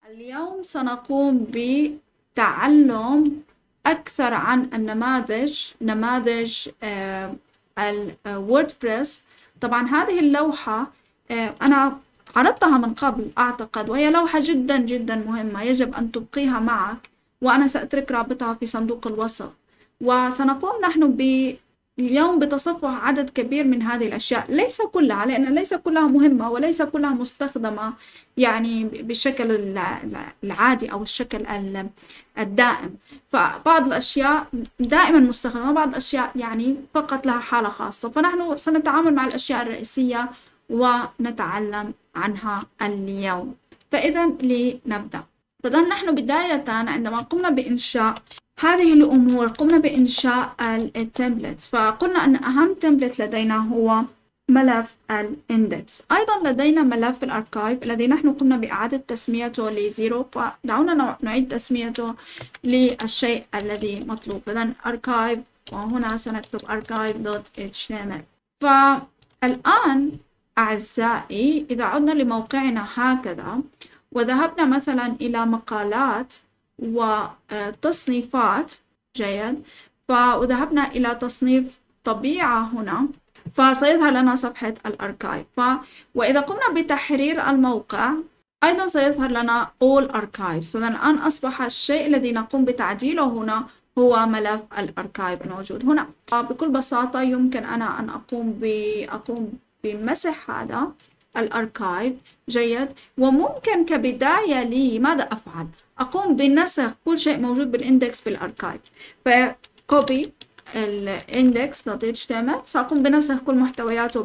اليوم سنقوم بتعلم أكثر عن نماذج الووردبريس. طبعا هذه اللوحة أنا عرضتها من قبل أعتقد، وهي لوحة جدا جدا مهمة يجب أن تبقيها معك، وأنا سأترك رابطها في صندوق الوصف. وسنقوم نحن اليوم بتصفح عدد كبير من هذه الأشياء، ليس كلها، لأن ليس كلها مهمة وليس كلها مستخدمة يعني بالشكل العادي أو الشكل الدائم. فبعض الأشياء دائما مستخدمة، بعض الأشياء يعني فقط لها حالة خاصة. فنحن سنتعامل مع الأشياء الرئيسية ونتعلم عنها اليوم. فإذا لنبدأ. فإذا نحن بداية عندما قمنا بإنشاء هذه الأمور قمنا بإنشاء التمبلت. فقلنا أن أهم تمبلت لدينا هو ملف الاندكس. أيضا لدينا ملف الأركايف الذي نحن قمنا بإعادة تسميته لزيرو، فدعونا نعيد تسميته للشيء الذي مطلوب. إذن أركايف، وهنا سنكتب archive.html. فالآن أعزائي إذا عدنا لموقعنا هكذا وذهبنا مثلا إلى مقالات وتصنيفات، جيد، وذهبنا إلى تصنيف طبيعة هنا، فسيظهر لنا صفحة الأركايف. وإذا قمنا بتحرير الموقع أيضا سيظهر لنا All Archives. فإذا الآن أصبح الشيء الذي نقوم بتعديله هنا هو ملف الأركايف الموجود هنا. بكل بساطة يمكن أنا أن أقوم بمسح هذا الأركايف، جيد، وممكن كبداية لي ماذا أفعل؟ أقوم بنسخ كل شيء موجود بالإندكس بالأركايف. فكوبي الإندكس.html، سأقوم بنسخ كل محتوياته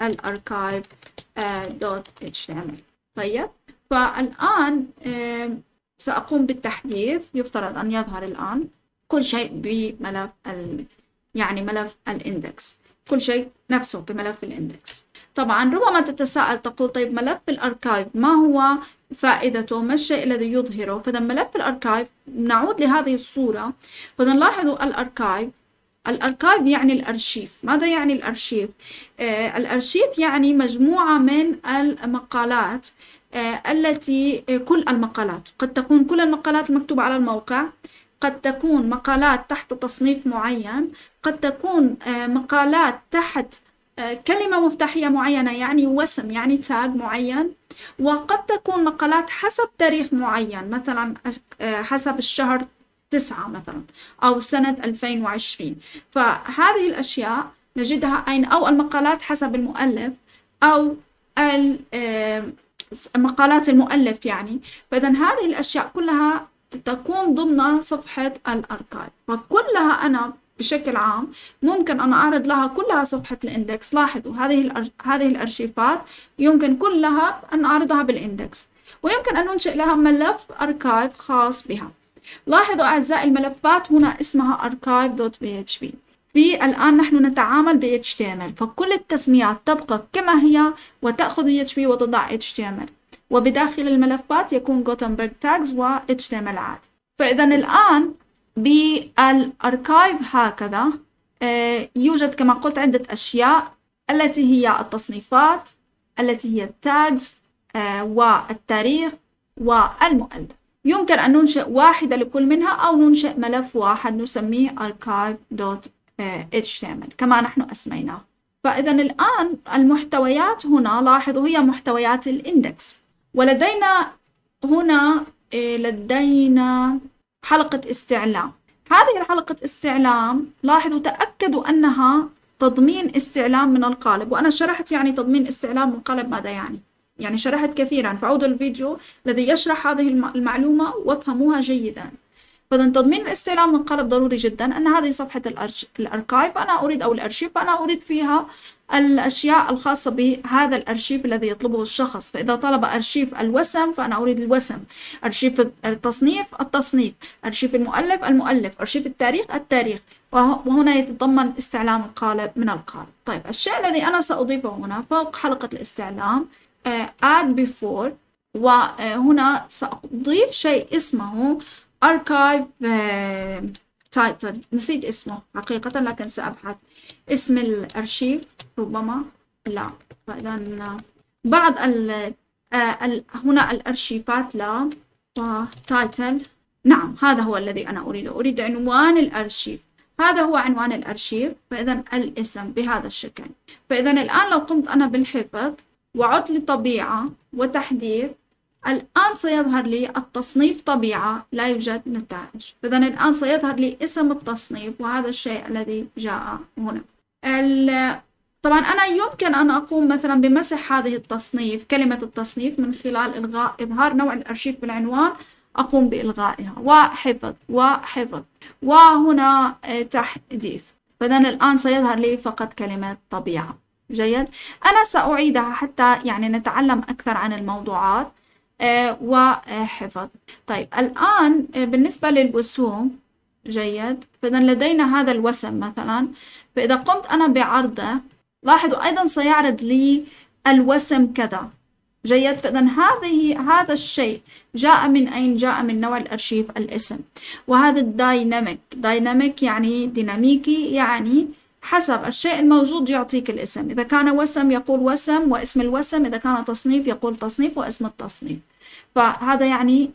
بالأركايف.html. طيب، فالآن سأقوم بالتحديث. يفترض أن يظهر الآن كل شيء بملف يعني ملف الإندكس، كل شيء نفسه بملف الإندكس. طبعا ربما تتساءل تقول طيب ملف الأركايف ما هو فائدته؟ ما الشيء الذي يظهره؟ فإذا ملف الأركايف، نعود لهذه الصورة، فإذا نلاحظوا الأركايف يعني الأرشيف. ماذا يعني الأرشيف؟ الأرشيف يعني مجموعة من المقالات التي كل المقالات، قد تكون كل المقالات المكتوبة على الموقع، قد تكون مقالات تحت تصنيف معين، قد تكون مقالات تحت كلمة مفتاحية معينة يعني وسم يعني تاج معين، وقد تكون مقالات حسب تاريخ معين، مثلا حسب الشهر 9 مثلا أو سنة 2020. فهذه الأشياء نجدها أين؟ أو المقالات حسب المؤلف أو مقالات المؤلف يعني. فإذا هذه الأشياء كلها تكون ضمن صفحة الأركايف، وكلها أنا بشكل عام ممكن أن أعرض لها كلها صفحة الإندكس. لاحظوا هذه الأرشيفات يمكن كلها أن أعرضها بالإندكس، ويمكن أن ننشئ لها ملف أركايف خاص بها. لاحظوا أعزائي الملفات هنا اسمها archive.php. الآن نحن نتعامل ب HTML، فكل التسميات تبقى كما هي وتأخذ PHP وتضع HTML، وبداخل الملفات يكون Gutenberg tags و HTML عادي. فإذا الآن بالأركايف هكذا يوجد كما قلت عدة أشياء، التي هي التصنيفات، التي هي التاجز والتاريخ والمؤلف. يمكن أن ننشئ واحدة لكل منها أو ننشئ ملف واحد نسميه archive.html كما نحن أسميناه. فإذا الآن المحتويات هنا لاحظوا هي محتويات الإندكس، ولدينا هنا لدينا حلقة استعلام. هذه حلقة استعلام لاحظوا تأكدوا أنها تضمين استعلام من القالب، وأنا شرحت يعني تضمين استعلام من قالب ماذا يعني شرحت كثيرا، فعودوا الفيديو الذي يشرح هذه المعلومة وافهموها جيدا. فإذا تضمين الاستعلام من قالب ضروري جدا. أن هذه صفحة الأركايف أنا أريد، أو الأرشيف أنا أريد فيها الأشياء الخاصة بهذا الأرشيف الذي يطلبه الشخص. فإذا طلب أرشيف الوسم فأنا أريد الوسم، أرشيف التصنيف، أرشيف المؤلف، أرشيف التاريخ، وهنا يتضمن استعلام القالب من القالب. طيب، الشيء الذي أنا سأضيفه هنا فوق حلقة الاستعلام add before، وهنا سأضيف شيء اسمه archive title، نسيت اسمه حقيقة لكن سأبحث اسم الأرشيف، ربما لا. فإذا بعض هنا الأرشيفات لا، title. نعم هذا هو الذي أنا أريده، أريد عنوان الأرشيف، هذا هو عنوان الأرشيف. فإذا الاسم بهذا الشكل. فإذا الآن لو قمت أنا بالحفظ وعدت لطبيعة وتحديث، الآن سيظهر لي التصنيف طبيعة لا يوجد نتائج. فإذا الآن سيظهر لي اسم التصنيف، وهذا الشيء الذي جاء هنا. طبعا أنا يمكن أن أقوم مثلا بمسح هذه التصنيف، كلمة التصنيف، من خلال إظهار نوع الأرشيف بالعنوان، أقوم بإلغائها وحفظ وحفظ، وهنا تحديث. فإذا الآن سيظهر لي فقط كلمة طبيعة. جيد. أنا سأعيدها حتى يعني نتعلم أكثر عن الموضوعات وحفظ. طيب الآن بالنسبة للوسوم، جيد، فإذا لدينا هذا الوسم مثلا، فإذا قمت أنا بعرضه لاحظوا أيضا سيعرض لي الوسم كذا. جيد. فإذا هذا الشيء جاء من أين؟ جاء من نوع الأرشيف الاسم. وهذا دايناميك يعني ديناميكي، يعني حسب الشيء الموجود يعطيك الاسم. إذا كان وسم يقول وسم واسم الوسم، إذا كان تصنيف يقول تصنيف واسم التصنيف. فهذا يعني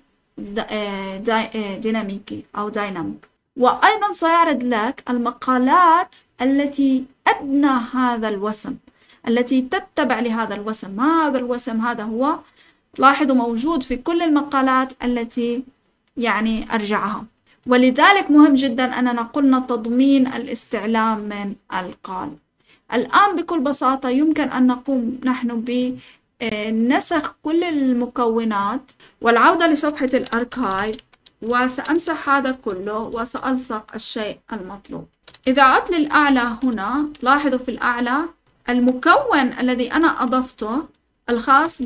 ديناميكي أو دايناميك. وأيضا سيعرض لك المقالات التي أدنى هذا الوسم، التي تتبع لهذا الوسم. ما هذا الوسم؟ هذا هو، لاحظوا موجود في كل المقالات التي يعني أرجعها. ولذلك مهم جدا أننا قلنا تضمين الاستعلام من القالب. الآن بكل بساطة يمكن أن نقوم نحن بنسخ كل المكونات والعودة لصفحة الأركايف، وسأمسح هذا كله وسألصق الشيء المطلوب. إذا عدت للأعلى هنا، لاحظوا في الأعلى المكون الذي أنا أضفته الخاص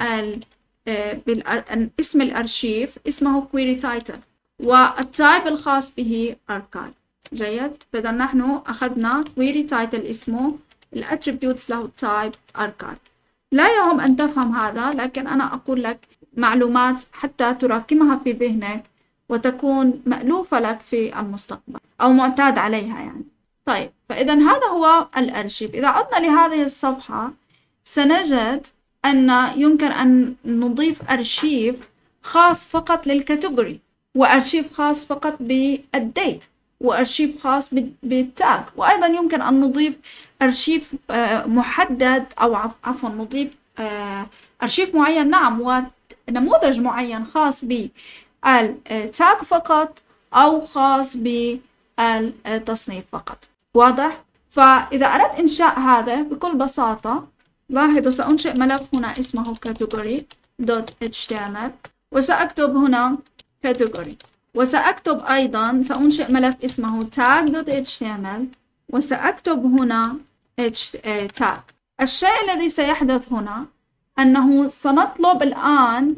باسم الأرشيف اسمه query title، والتايب الخاص به archive. جيد. فإذا نحن أخذنا query title اسمه، الاتريبيوتس له التايب archive. لا يهم أن تفهم هذا، لكن أنا أقول لك معلومات حتى تراكمها في ذهنك وتكون مألوفة لك في المستقبل أو معتاد عليها يعني. طيب فإذا هذا هو الأرشيف. إذا عدنا لهذه الصفحة سنجد أن يمكن أن نضيف أرشيف خاص فقط للكاتيجوري، وأرشيف خاص فقط بالديت، وأرشيف خاص بالتاج، وأيضا يمكن أن نضيف أرشيف محدد، أو عفوا نضيف أرشيف معين، نعم، ونموذج معين خاص بالتاج فقط أو خاص بالتصنيف فقط. واضح؟ فإذا أردت إنشاء هذا بكل بساطة، لاحظوا سأنشئ ملف هنا اسمه category.html، وسأكتب هنا category، وسأكتب أيضا سأنشئ ملف اسمه tag.html، وسأكتب هنا tag. الشيء الذي سيحدث هنا أنه سنطلب الآن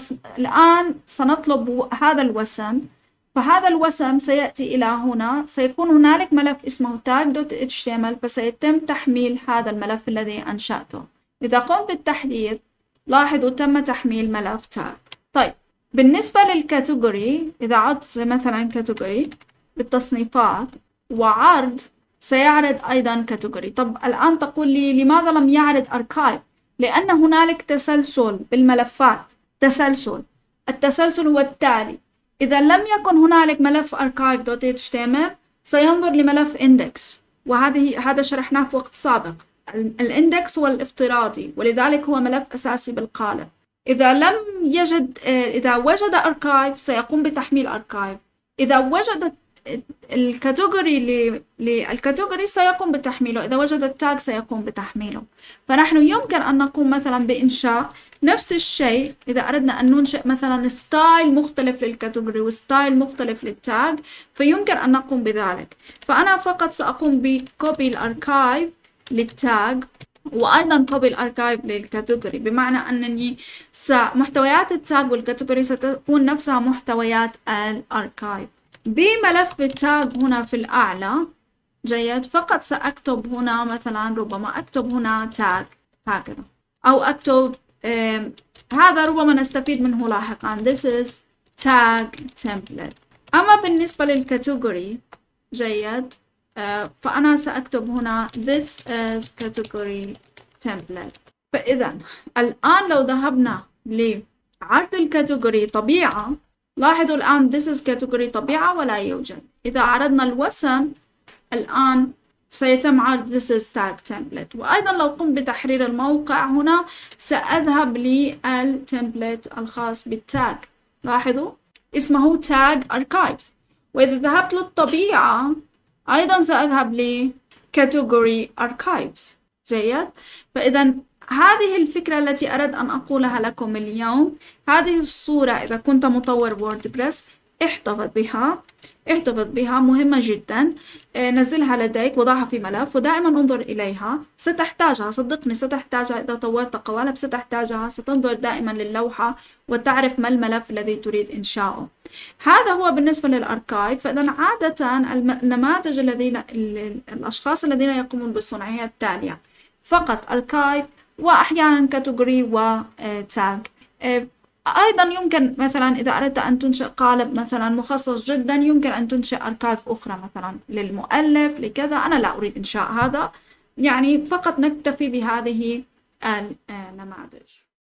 سنطلب هذا الوسم، فهذا الوسم سيأتي إلى هنا، سيكون هنالك ملف اسمه tag.html، فسيتم تحميل هذا الملف الذي أنشأته. إذا قمت بالتحديث لاحظوا تم تحميل ملف tag. طيب بالنسبة للكاتيجوري، إذا عدت مثلا كاتيجوري بالتصنيفات وعرض، سيعرض أيضا كاتيجوري. طب الآن تقول لي لماذا لم يعرض أركايف؟ لأن هنالك تسلسل بالملفات. التسلسل هو التالي: إذا لم يكن هنالك ملف archive.html سينظر لملف index، هذا شرحناه في وقت سابق. الاندكس هو الافتراضي، ولذلك هو ملف أساسي بالقالب. إذا وجد archive سيقوم بتحميل archive. إذا وجد الكاتيجوري سيقوم بتحميله. إذا وجد التاج سيقوم بتحميله. فنحن يمكن أن نقوم مثلا بإنشاء نفس الشيء. إذا أردنا أن ننشئ مثلا ستايل مختلف للكاتيجوري وستايل مختلف للتاج، فيمكن أن نقوم بذلك. فأنا فقط سأقوم بكوبي الأركايف للتاج، وأيضا كوبي الأركايف للكاتيجوري، بمعنى أنني محتويات التاج والكاتيجوري ستكون نفسها محتويات الأركايف. بملف التاج هنا في الأعلى، جيد، فقط سأكتب هنا مثلا، ربما أكتب هنا تاج هكذا، أو أكتب هذا ربما نستفيد منه لاحقا this is tag template. أما بالنسبة للكاتيجوري، جيد، فأنا سأكتب هنا this is category template. فإذا الآن لو ذهبنا عرض الكاتيجوري طبيعة. لاحظوا الآن this is category طبيعة ولا يوجد. إذا عرضنا الوسم الآن سيتم عرض this is tag template. وأيضا لو قمت بتحرير الموقع هنا سأذهب للتمبلت الخاص بالتاج. لاحظوا اسمه tag archives. وإذا ذهبت للطبيعة أيضا سأذهب لcategory archives. جيد. فإذا هذه الفكرة التي أردت أن أقولها لكم اليوم. هذه الصورة إذا كنت مطور ووردبريس احتفظ بها مهمة جدا. نزلها لديك وضعها في ملف ودائما انظر إليها. ستحتاجها، صدقني ستحتاجها إذا طورت قوالب ستحتاجها. ستنظر دائما للوحة وتعرف ما الملف الذي تريد إنشاؤه. هذا هو بالنسبة للأركايف. فإذا عادة النماذج الأشخاص الذين يقومون بالصنع هي التالية: فقط أركايف وأحيانا كاتيجوري وتاج. أيضا يمكن مثلا إذا أردت أن تنشئ قالب مثلا مخصص جدا يمكن أن تنشئ أركايف أخرى مثلا للمؤلف لكذا. أنا لا أريد إنشاء هذا، يعني فقط نكتفي بهذه النماذج.